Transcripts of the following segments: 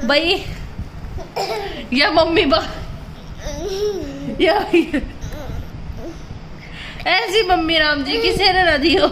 भाई या मम्मी या ऐसी मम्मी राम जी किसे ना दियो।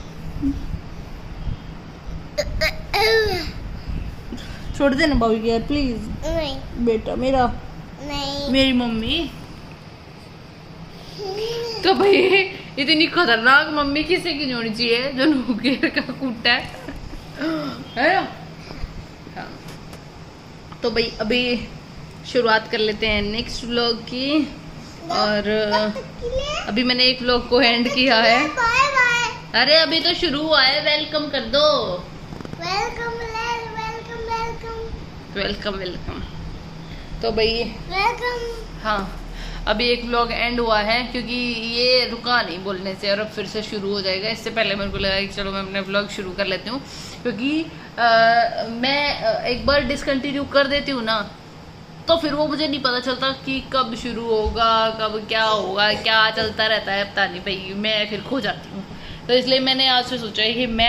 छोड़ देना बाबू यार प्लीज। नहीं बेटा मेरा नहीं, मेरी मम्मी। तो भाई इतनी खतरनाक मम्मी किसी की होनी चाहिए जो नुकेर का कुत्ता है ना। हाँ। तो भाई अभी शुरुआत कर लेते हैं नेक्स्ट व्लॉग की। और अभी मैंने एक व्लॉग को एंड किया है। अरे अभी तो शुरू हुआ है, वेलकम कर दो। Welcome welcome welcome. तो भाई वेलकम। हाँ अभी एक व्लॉग एंड हुआ है क्योंकि ये रुका नहीं बोलने से और अब फिर से शुरू हो जाएगा। इससे पहले मेरे को लगा कि चलो मैं अपने व्लॉग शुरू कर लेती हूँ क्योंकि मैं एक बार डिसकंटिन्यू कर देती हूँ ना तो फिर वो मुझे नहीं पता चलता कि कब शुरू होगा, कब क्या होगा, क्या चलता रहता है पता नहीं भाई, मैं फिर खो जाती हूँ। तो इसलिए मैंने आज से सोचा है कि मैं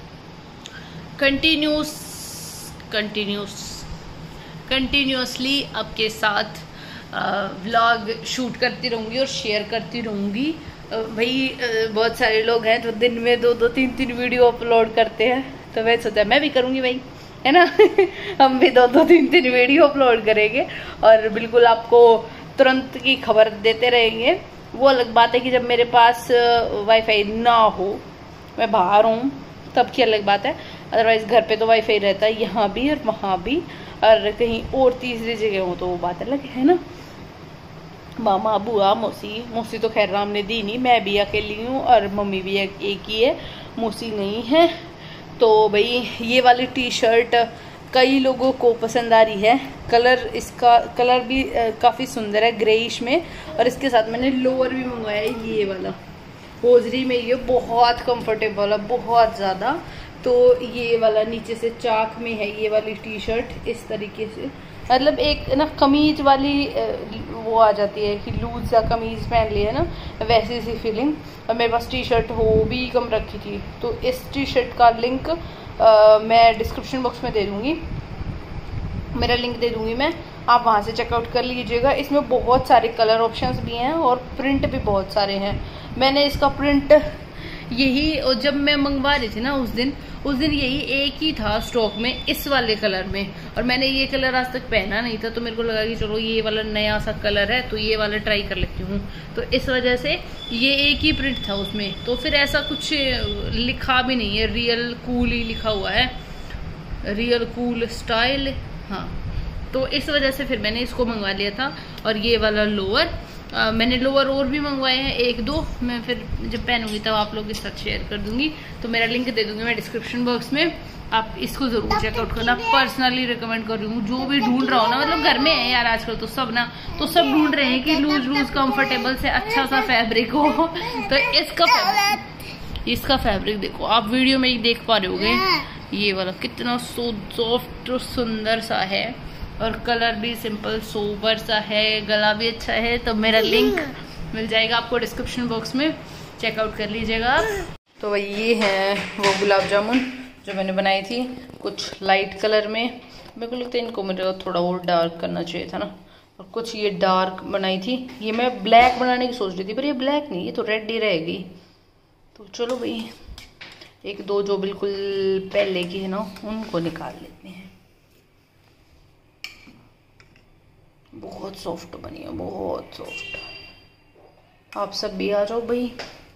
कंटिन्यूसली आपके साथ व्लॉग शूट करती रहूँगी और शेयर करती रहूँगी। भाई बहुत सारे लोग हैं जो दिन में 2-2, 3-3 वीडियो अपलोड करते हैं, तो मैं सोचा मैं भी करूँगी भाई, है ना। हम भी 2-2, 3-3 वीडियो अपलोड करेंगे और बिल्कुल आपको तुरंत की खबर देते रहेंगे। वो अलग बात है कि जब मेरे पास वाईफाई ना हो, मैं बाहर हूँ, तब की अलग बात है। अदरवाइज घर पे तो वाईफाई रहता है, यहाँ भी और वहाँ भी, और कहीं और तीसरी जगह हो तो वो बात अलग है ना। मामा बुआ मौसी तो खैर राम ने दी नहीं, मैं भी अकेली हूँ और मम्मी भी एक ही है, मौसी नहीं है। तो भाई ये वाली टी शर्ट कई लोगों को पसंद आ रही है। इसका कलर भी काफ़ी सुंदर है ग्रेइश में, और इसके साथ मैंने लोअर भी मंगवाया है ये वाला होजरी में। ये बहुत कंफर्टेबल है, बहुत ज़्यादा। तो ये वाला नीचे से चाक में है ये वाली टी शर्ट, इस तरीके से मतलब एक ना कमीज वाली वो आ जाती है कि लूज सा कमीज पहन लिया है ना, वैसी सी फीलिंग। और मेरे पास टी शर्ट हो भी कम रखी थी, तो इस टी शर्ट का लिंक मैं डिस्क्रिप्शन बॉक्स में दे दूँगी, मेरा लिंक दे दूँगी मैं, आप वहाँ से चेकआउट कर लीजिएगा। इसमें बहुत सारे कलर ऑप्शंस भी हैं और प्रिंट भी बहुत सारे हैं। मैंने इसका प्रिंट यही, और जब मैं मंगवा रही थी ना उस दिन यही एक ही था स्टॉक में इस वाले कलर में, और मैंने ये कलर आज तक पहना नहीं था, तो मेरे को लगा कि चलो ये वाला नया सा कलर है तो ये वाला ट्राई कर लेती हूँ। तो इस वजह से ये एक ही प्रिंट था उसमें, तो फिर ऐसा कुछ लिखा भी नहीं है, रियल कूल ही लिखा हुआ है, रियल कूल स्टाइल। हाँ तो इस वजह से फिर मैंने इसको मंगवा लिया था। और ये वाला लोअर मैंने लोअर और भी मंगवाए हैं 1-2, मैं फिर जब पहनूंगी तब आप लोगों के साथ शेयर कर दूंगी। तो मेरा लिंक दे दूंगी मैं डिस्क्रिप्शन बॉक्स में, आप इसको जरूर चेकआउट करना। पर्सनली रिकमेंड कर रही हूँ, जो भी ढूंढ रहा हो ना, मतलब घर में है यार आजकल तो सब ना, तो सब ढूंढ रहे हैं कि लूज कंफर्टेबल से अच्छा सा फैब्रिक हो। तो इसका फैब्रिक देखो, आप वीडियो में ही देख पा रहे होगे, ये वाला कितना सॉफ्ट सुंदर सा है, और कलर भी सिंपल सोबर सा है, गला भी अच्छा है। तो मेरा लिंक मिल जाएगा आपको डिस्क्रिप्शन बॉक्स में, चेकआउट कर लीजिएगा आप। तो वही ये है वो गुलाब जामुन जो मैंने बनाई थी, कुछ लाइट कलर में, मेरे को लगता है इनको मेरे थोड़ा और डार्क करना चाहिए था ना, और कुछ ये डार्क बनाई थी। ये मैं ब्लैक बनाने की सोच रही थी, पर ये ब्लैक नहीं, ये तो रेड ही रहेगी। तो चलो भाई 1-2 जो बिल्कुल पहले की है ना उनको निकाल लेते हैं। बहुत सॉफ्ट बनी है, बहुत सॉफ्ट। आप सब भी आ जाओ भाई,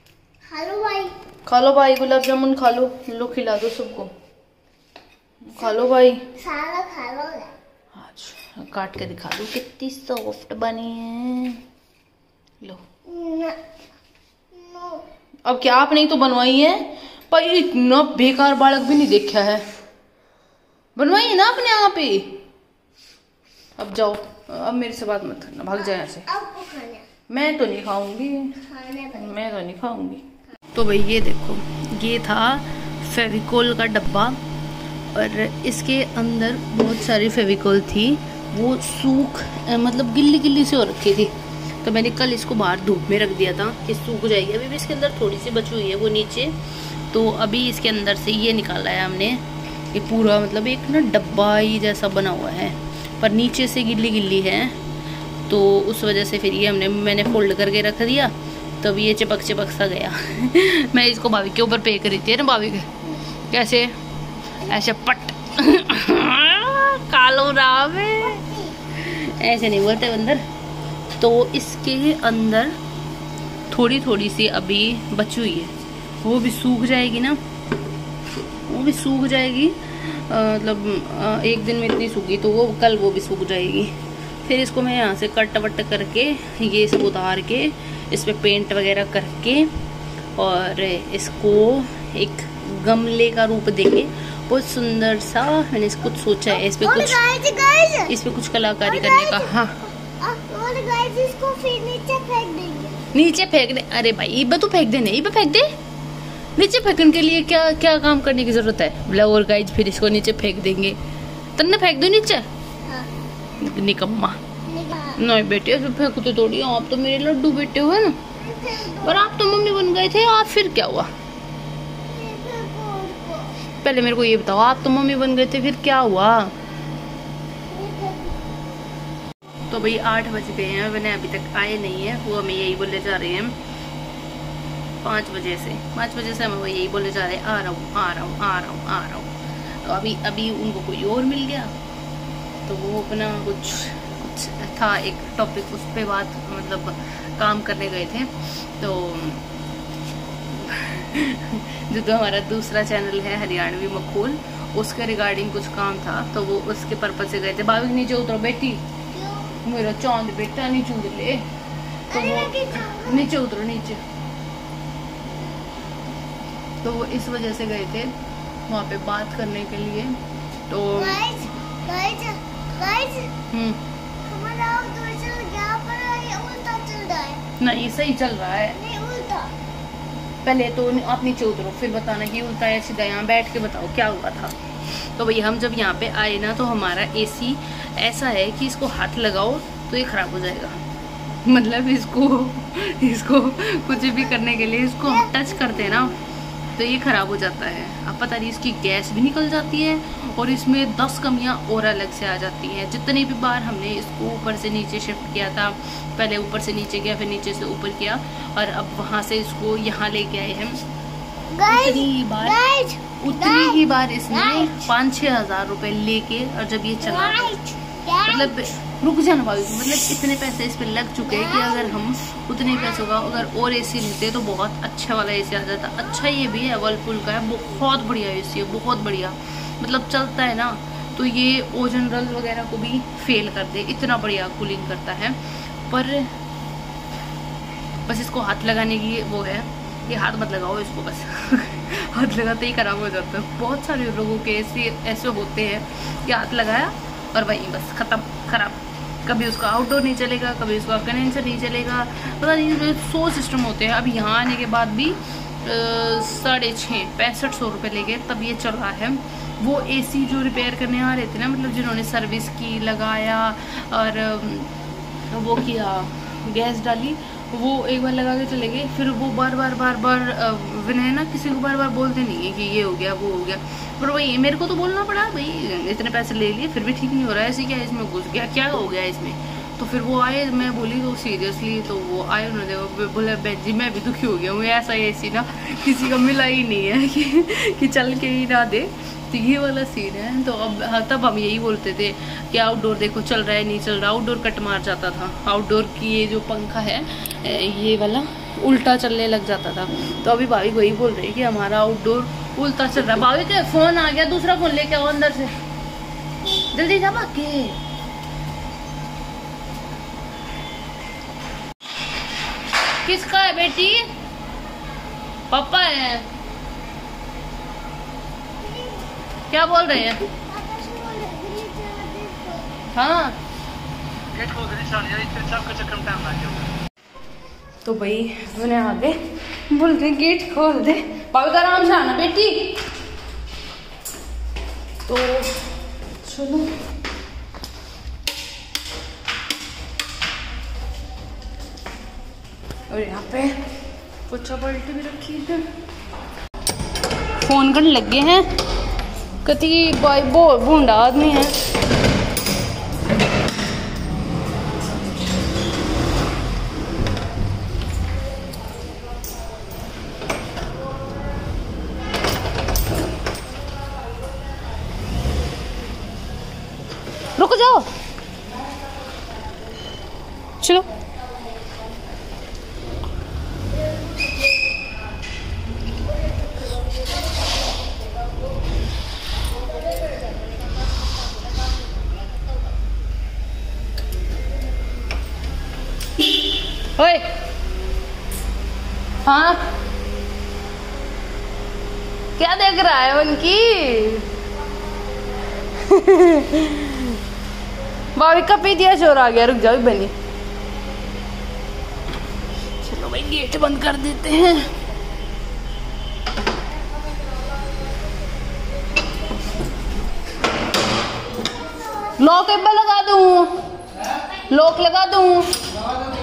खा लो भाई गुलाब जामुन, खा लो, लो खिला दो सबको, खा लो भाई, सारा खा लो। आज काट के दिखा दो कितनी सॉफ्ट बनी है, लो। अब क्या आपने तो बनवाई है पर इतना बेकार बालक भी नहीं देखा है, बनवाई है ना आपने यहाँ पे। अब जाओ, अब मेरे से बात मत करना, भाग जाए यहाँ से। मैं तो नहीं खाऊंगी, मैं तो नहीं खाऊंगी। तो भाई ये देखो, ये था फेविकोल का डब्बा, और इसके अंदर बहुत सारी फेविकोल थी, वो सूख मतलब गिल्ली गिल्ली से हो रखी थी। तो मैंने कल इसको बाहर धूप में रख दिया था कि सूख जाएगी। अभी भी इसके अंदर थोड़ी सी बची हुई है वो नीचे, तो अभी इसके अंदर से ये निकाला है हमने, ये पूरा मतलब एक ना डब्बा ही जैसा बना हुआ है, पर नीचे से गिल्ली गिल्ली है, तो उस वजह से फिर ये मैंने फोल्ड करके रख दिया, तब ये चिपक सा गया। मैं इसको भाभी के ऊपर पे करी थी ना, भाभी के कैसे ऐसे पट कालो राम ऐसे नहीं बोलते अंदर। तो इसके अंदर थोड़ी थोड़ी सी अभी बची हुई है, वो भी सूख जाएगी ना, वो भी सूख जाएगी, मतलब एक दिन में इतनी सूखी तो वो कल वो भी सूख जाएगी। फिर इसको मैं यहाँ से कट वट करके ये सब उतार के इस पे पेंट वगैरह करके और इसको एक गमले का रूप देंगे, बहुत सुंदर सा। मैंने इसको सोचा है इस पे कुछ कलाकारी करने का। हाँ इसको फिर नीचे फेंक देंगे, नीचे फेंक दे। अरे भाई इबा तू फेंक दे, नहीं इबा फेंक दे। नीचे फेंकने के लिए क्या क्या काम करने की जरूरत है। और गाइज फिर इसको नीचे फेंक देंगे, तन्ने फेंक दो नीचे। हाँ। निकम्मा नहीं बेटे, फेंको तो थोड़ी, आप तो मेरे लड्डू बेटे हो ना, पर आप तो मम्मी बन गए थे। आप फिर क्या हुआ, पहले मेरे को ये बताओ, आप तो मम्मी बन गए थे फिर क्या हुआ। तो भाई 8 बज गए हैं, मैंने अभी तक आए नहीं है, वो हमें यही बोले जा रहे हैं 5 बजे से हमें वो यही बोले जा रहे हैं, आ रहा हूँ। तो अभी उनको कोई और मिल गया, तो वो अपना कुछ था एक टॉपिक, उस पे बात मतलब काम करने गए थे। तो जो हमारा दूसरा चैनल है हरियाणवी मखोल, उसके रिगार्डिंग कुछ काम था, तो वो उसके पर्पज से गए थे। भाभी नीचे उतरो बेटी, मेरा चांद बेटा नीचे उतर ले, तो वो नीचे उतरो नीचे। तो वो इस वजह से गए थे वहाँ पे बात करने के लिए। तो नहीं सही चल रहा है, नहीं उल्टा। पहले तो आप नीचे उतरो फिर बताना कि उल्टा या सीधा, यहाँ बैठ के बताओ क्या हुआ था। तो भाई हम जब यहाँ पे आए ना, तो हमारा एसी ऐसा है कि इसको हाथ लगाओ तो ये खराब हो जाएगा, मतलब इसको कुछ भी करने के लिए इसको टच करते हैं ना तो ये खराब हो जाता है। अब पता नहीं इसकी गैस भी निकल जाती है और इसमें 10 कमियां और अलग से आ जाती हैं। जितनी भी बार हमने इसको ऊपर से नीचे शिफ्ट किया था, पहले ऊपर से नीचे किया फिर नीचे से ऊपर किया, और अब वहाँ से इसको यहाँ लेके आए हैं। उतनी ही बार इसमें 5-6 हज़ार रुपए लेके, और जब ये चला मतलब रुक जाना भाभी, मतलब इतने पैसे इस पे लग चुके हैं कि अगर हम उतने पैसों का अगर और एसी लेते तो बहुत अच्छा वाला एसी आ जाता। अच्छा ये भी है, वर्लपूल का है, बहुत बढ़िया एसी है, बहुत बढ़िया, मतलब चलता है ना तो ये ओजोनरल वगैरह को भी फेल कर दे, इतना बढ़िया कूलिंग करता है। पर बस इसको हाथ लगाने की वो है, ये हाथ मत लगाओ इसको बस हाथ लगाते ही खराब हो जाता है। बहुत सारे लोगों के ऐसे होते हैं कि हाथ लगाया और वही बस खत्म, खराब। कभी उसका आउटडोर नहीं चलेगा, कभी उसका कंडेंसर नहीं चलेगा, पता नहीं 100 सिस्टम होते हैं। अब यहाँ आने के बाद भी 6500 रुपये लेके तब ये चल रहा है। वो एसी जो रिपेयर करने आ रहे थे ना, मतलब जिन्होंने सर्विस की, लगाया और वो किया, गैस डाली, वो एक बार लगा के चले गए, फिर वो बार बार विनय ना किसी को बार बार बोलते नहीं है कि ये हो गया वो हो गया, पर वही मेरे को तो बोलना पड़ा, भाई इतने पैसे ले लिए फिर भी ठीक नहीं हो रहा है, ऐसे क्या इसमें घुस गया, क्या हो गया इसमें। तो फिर वो आए, मैं बोली तो सीरियसली, तो वो आए, उन्होंने बोला बहन जी मैं भी दुखी हो गया हूँ, ऐसा एसी ना किसी को मिला ही नहीं है कि चल के ही ना दे, तो ये वाला सीन है। तो अब तब हम यही बोलते थे कि आउटडोर देखो चल रहा है नहीं चल रहा, आउटडोर कट मार जाता था, आउटडोर की ये जो पंखा है ये वाला उल्टा चलने लग जाता था। तो अभी भाभी वही बोल रही है कि हमारा आउटडोर उल्टा चल रहा है। भाभी के फोन आ गया, दूसरा फोन लेके आओ अंदर से, जल्दी जा बाकी। किसका है बेटी? पापा है, क्या बोल रहे हैं? हाँ तो भाई उन्हें आगे बोल रहे गेट खोल दे, बाबू का आराम से आना बेटी। तो चलो और यहाँ पे पोछा बाल्टी भी रखी है, फोन करने लगे हैं कति भाई बहुत भूंडा आदमी है। रुको जाओ, चलो। ओए, हाँ क्या देख रहा है उनकी? भाभी का पी दिया, शोर आ गया। रुक जाओ बनी। चलो भाई गेट बंद कर देते हैं। लॉक लगा दूं, लॉक लगा दूं।